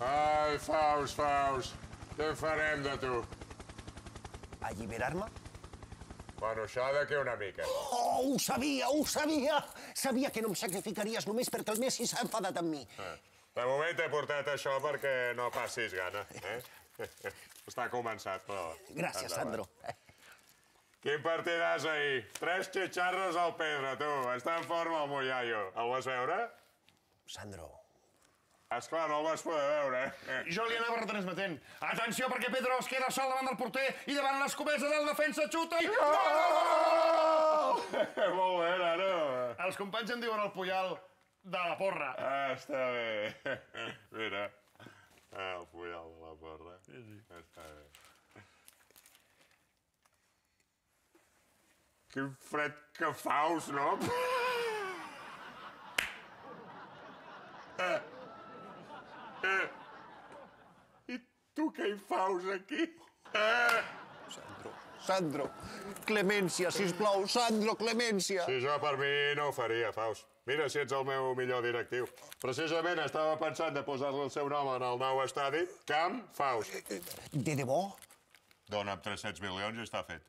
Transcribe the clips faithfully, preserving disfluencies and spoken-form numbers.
Ai, Faust, Faust, què farem de tu? Alliberar-me? Bueno, això d'aquí una mica. Oh, ho sabia, ho sabia! Sabia que no em sacrificaries només perquè el Messi s'ha enfadat amb mi. De moment t'he portat això perquè no passis gana, eh? Està començat, però... Gràcies, Sandro. Quin partidàs ahir? Tres xitxarros al Pedro, tu. Està en forma el Moyayo. El vas veure? Sandro... Esclar, no el vas poder veure, eh? Jo li anava retransmetent. Atenció, perquè Pedro es queda sol davant del porter i davant l'escomesa del defensa xuta i... Oh! Molt bé, nano. Els companys em diuen el Puyal de la porra. Ah, està bé. Mira. Ah, el Puyal de la porra. Sí, sí. Està bé. Quin fred que faus, no? Eh. Eh. I tu què hi faus aquí? Eh. Sandro, Sandro, clemència, sisplau, Sandro, clemència. Si jo per mi no ho faria, Faust. Mira si ets el meu millor directiu. Precisament estava pensant de posar-li el seu nom en el nou estadi, Camp Faust. De debò? Dóna'm tres-cents milions i està fet.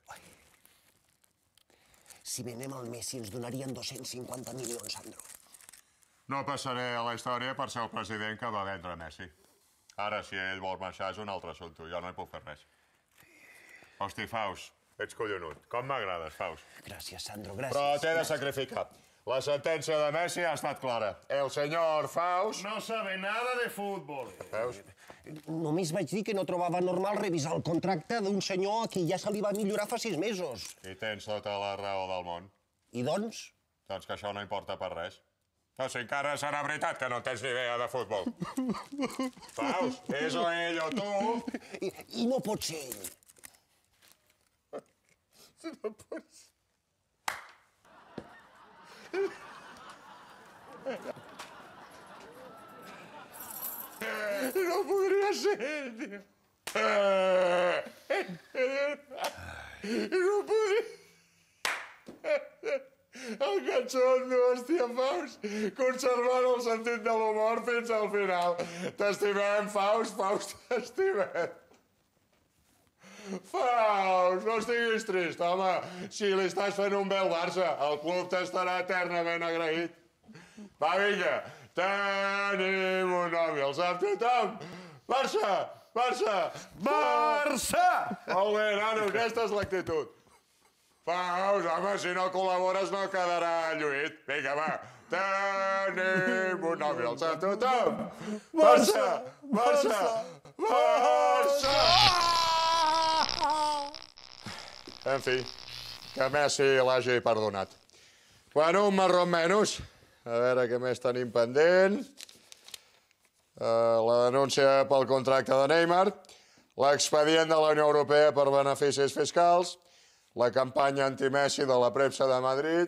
Si venem el Messi ens donarien dos-cents cinquanta milions, Sandro. No passaré a la història per ser el president que va vendre Messi. Ara, si ell vol marxar, és un altre assumpte. Jo no hi puc fer res. Hosti, Faust, ets collonut. Com m'agrades, Faust. Gràcies, Sandro, gràcies. Però t'he de sacrificar. La sentència de Messi ha estat clara. El senyor Faust... No sabe nada de futbol. Veus? Només vaig dir que no trobava normal revisar el contracte d'un senyor a qui ja se li va millorar fa sis mesos. I tens tota la raó del món. I doncs? Doncs que això no importa per res. No, si encara serà veritat que no tens ni idea de futbol. Faust, és o ell o tu... I, i no pot ser ell. No pot ser... No podria ser ell, tio. No podria... El catxondo, hòstia, Faust, conservant el sentit de l'humor fins al final. T'estimem, Faust, Faust, t'estimem. Faust, no estiguis trist, home. Si li estàs fent un bé al Barça, el club t'estarà eternament agraït. Va, vinga, tenim un nom i el sap tothom. Barça, Barça, Barça! Molt bé, nano, aquesta és l'actitud. Faust, home, si no col·labores no quedarà lluït. Vinga, va. Tenim un nom i el sap tothom. Barça! Barça! Barça! En fi, que Messi l'hagi perdonat. Bueno, un marró menys. A veure què més tenim pendent. La denúncia pel contracte de Neymar, l'expedient de la Unió Europea per beneficis fiscals, la campanya anti-Messi de la premsa de Madrid.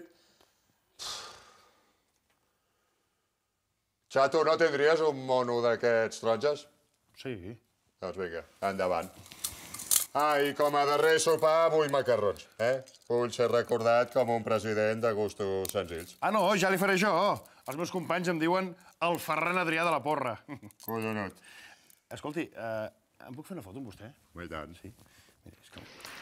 Xato, no tindries un mono d'aquests taronges? Sí. Doncs vinga, endavant. Ah, i com a darrer sopar vull macarrons, eh? Vull ser recordat com un president de gustos senzills. Ah, no, ja li faré jo. Els meus companys em diuen el Ferran Adrià de la porra. Collonut. Escolti, eh, em puc fer una foto amb vostè? I tant. Sí. Mira, és que...